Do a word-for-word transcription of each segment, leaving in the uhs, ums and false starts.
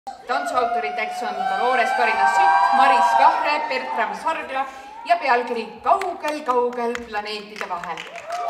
tantsuautoriteks on Dolores Karinas Sutt, Maris Kahre, Bertram Sargla ja pealkiri Kaugel-kaugel planeetide vahel.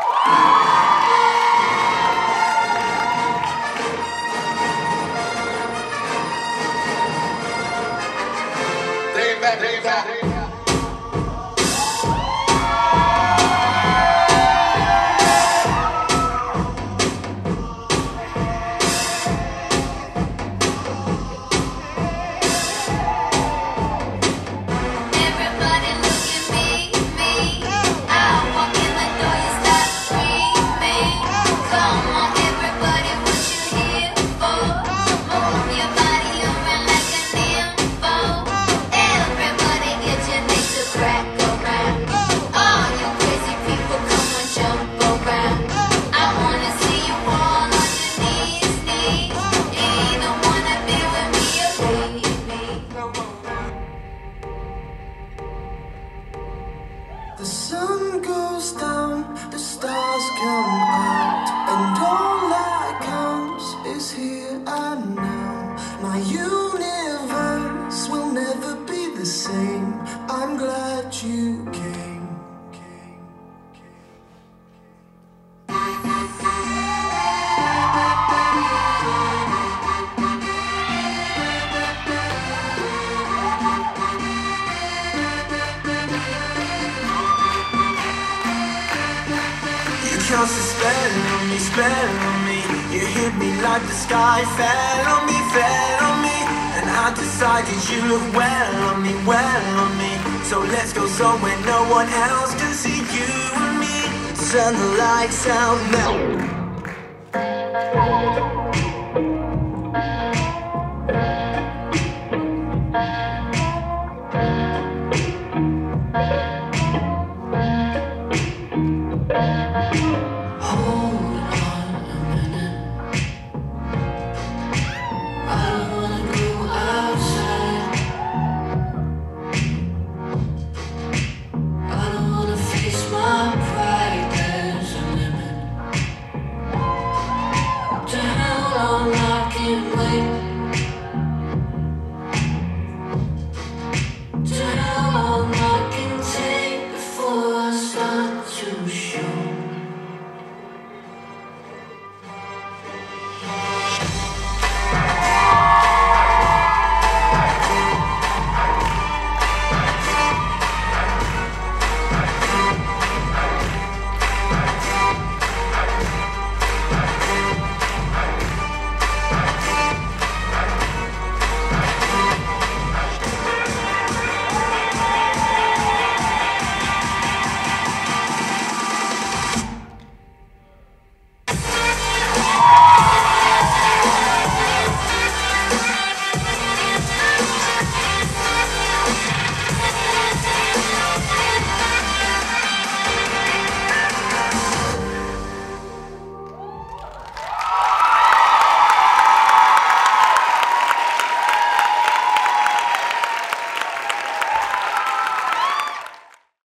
The sun goes down, the stars come out, and all that counts is here and now. My universe will never be the same. I'm glad you came. Cast a spell on me, spell on me. You hit me like the sky fell on me, fell on me. And I decided you look well on me, well on me. So let's go somewhere no one else can see you and me. Turn the lights out now.